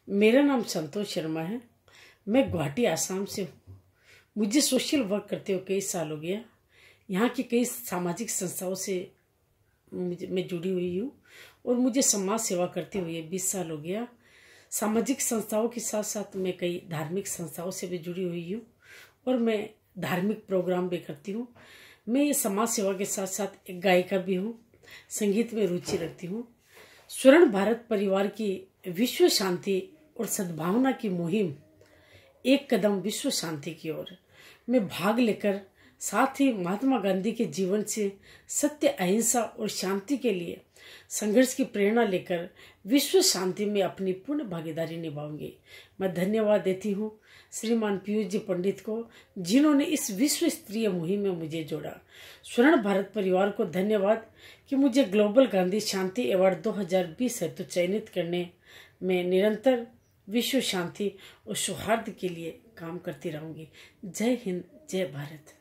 मेरा नाम संतोष शर्मा है। मैं गुवाहाटी आसाम से हूँ। मुझे सोशल वर्क करते हुए कई साल हो गया। यहाँ की कई सामाजिक संस्थाओं से मैं जुड़ी हुई हूँ और मुझे समाज सेवा करते हुए 20 साल हो गया। सामाजिक संस्थाओं के साथ साथ मैं कई धार्मिक संस्थाओं से भी जुड़ी हुई हूँ और मैं धार्मिक प्रोग्राम भी करती हूँ। मैं ये समाज सेवा के साथ साथ एक गायिका भी हूँ। संगीत में रुचि रखती हूँ। स्वर्ण भारत परिवार की विश्व शांति और सद्भावना की मुहिम एक कदम विश्व शांति की ओर में भाग लेकर साथ ही महात्मा गांधी के जीवन से सत्य, अहिंसा और शांति के लिए संघर्ष की प्रेरणा लेकर विश्व शांति में अपनी पूर्ण भागीदारी निभाऊंगी। मैं धन्यवाद देती हूँ श्रीमान पीयूष जी पंडित को, जिन्होंने इस विश्व स्तरीय मुहिम में मुझे जोड़ा। स्वर्ण भारत परिवार को धन्यवाद कि मुझे ग्लोबल गांधी शांति अवार्ड 2020 हेतु चयनित करने में निरंतर विश्व शांति और सौहार्द के लिए काम करती रहूंगी। जय हिंद, जय भारत।